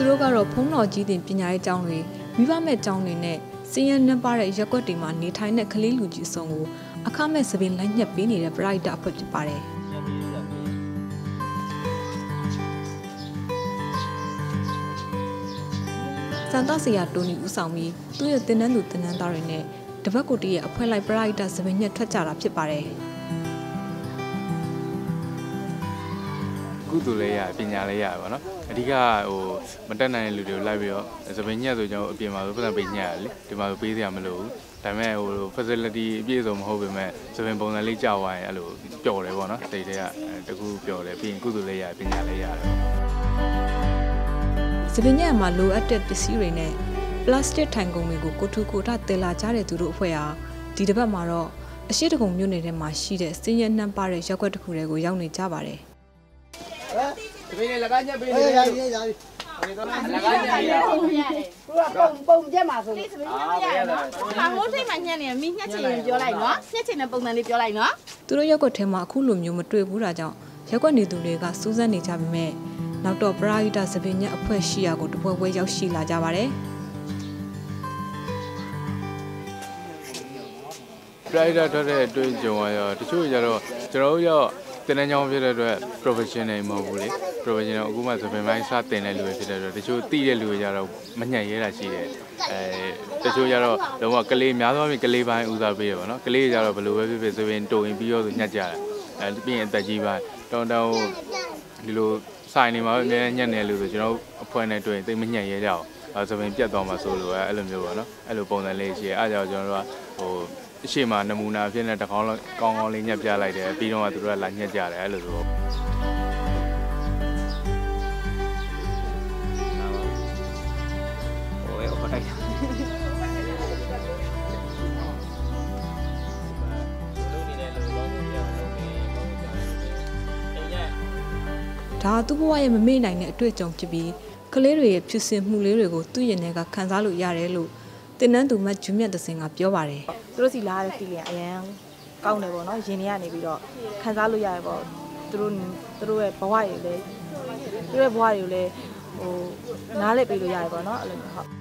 သူတို့ကတော့ဖုံးတော်ကြီးတင်ပညာရေးကျောင်းတွေမိဘမဲ့ကျောင်းတွေနဲ့စည်ရနှံပါတဲ့ရက်ွက်တွေမှာနေထိုင်တဲ့ကလေးလူကြီးစုံကိုအခမဲ့စပင်းလိုက်ညက်ပေးနေတဲ့ပရိုက်တာအဖွဲ့ဖြစ်ပါတယ်စန်တာဆီယာတိုနီဦးဆောင်ပြီးသူ့ရဲ့တင်နန်းသူတင်နန်းသားတွေနဲ့တပတ်ကိုတည်းရဲ့အဖွဲ့လိုက်ပရိုက်တာစပင်းညက်ထွက်ကြတာဖြစ်ပါတယ်ကုသိုလ်လေးရပညာလေးရပါတော့အဓိကမတက်နိုင်တဲ့လူတွေကိုလိုက်ပြီးတော့စပင်းညက်ဆိုကျွန်တော်အပြင်မှာဆိုပတ်စံပေးညက်ရလေဒီမှာဆိုပေးစရာမလိုဘူးဒါပေမဲ့facility အပြည့်စုံမဟုတ်ပေမဲ့စပင်းပုံစံလေးကြောက်သွားရင်အဲ့လိုပျော်တယ်ပေါ့နော်စိတ်တွေကတကူပျော်တယ်ပြီးရင်ကုသိုလ်လေးရပညာလေးရတယ်စပင်းညက်မှာလိုအပ်တဲ့ပစ္စည်းတွေနဲ့ပလတ်စတစ်ထိုင်ကုန်တွေကိုကိုထူကိုထတည်လာကြတဲ့သူတို့အဖွဲ့ဟာဒီတစ်ပတ်မှာတော့အရှိတကုံမြို့နယ်ထဲမှာရှိတဲ့စင်းရဲနှံပါတဲ့ရက်ွက်တစ်ခုတွေကိုရောက်နေကြပါတယ်这边那个人别的，蹦这嘛是。 我这蛮年的，明天去表来喏，现在呢蹦那里表来喏。 သူတို့ရက်ွက်ထဲမှာအခုလိုမျိုးမတွေ့ဘူးတာကြောင့်ရက်ွက်နေသူတွေကစူးစမ်းနေကြပေမဲ့နောက်တော့ပရာဟိတစပင်းညက်အဖွဲ့ရှိရာကိုတပွဲပွဲရောက်ရှိလာကြပါတယ်ပရိုက်တာထွက်တဲ့တွေ့ကြုံရတော့တချို့ကြတော့ကျွန်တော်တို့ရောက်တင်တဲ့ကြောင်ဖြစ်တဲ့အတွက် professional မဟုတ်ဘူးလေ professional အခုမှစပင်ပိုင်းစတင်တဲ့လူတွေဖြစ်တဲ့အတွက်တချို့သိတဲ့လူတွေကြတော့မညံ့ရဲတာရှိတယ်တချို့ကြတော့လုံးဝကလေးများသောအားဖြင့်ကလေးပိုင်းဦးစားပေးရပါတော့ကလေးကြတော့ဘယ်လိုပဲဖြစ်ဖြစ်စပင်တုံရင်ပြီးတော့ညှက်ကြတာပြီးရင်အသက်ကြီးပိုင်းတောင်းဒီလိုဆိုင်နေမှာပဲအများညံ့နေလို့ဆိုကျွန်တော်အဖွဲ့နဲ့တွေ့ရင်သိမညံ့ရဲကြအောင်စပင်ပြတ်သွားမှာဆိုလို့အဲ့လိုမျိုးပါနော်အဲ့လိုပုံစံလေးရှိရဲအဲ့ကြောင့်ကျွန်တော်တို့ကအရှိမနမူနာဖြစ်နေတကောင်းကောင်းကောင်းလေးညက်ပြလိုက်တယ်ပြီးတော့သူတို့ကလာညက်ကြတယ်အဲ့လိုဆိုတော့ဒါသူ့ဘဝရဲ့မမေ့နိုင်တဲ့အတွေ့အကြုံဖြစ်ပြီးကလေးတွေရဲ့ဖြစ်စဉ်မှုလေးတွေကိုသူ့ရင်ထဲကခံစားလို့ရတယ်လို့တင်နန်းသူမဂျူးမြတ်တစင်ကပြောပါတယ်သူတို့စီလာတဲ့ feeling အရင်ကောင်းတယ်ပေါ့နော်ရင်ထဲကနေပြီးတော့ခံစားလို့ရတယ်ပေါ့သူတို့ရဲ့ဘဝတွေလည်းနားလည်ပေးလို့ရတယ်ပေါ့နော်အဲ့လိုမျိုးဟုတ်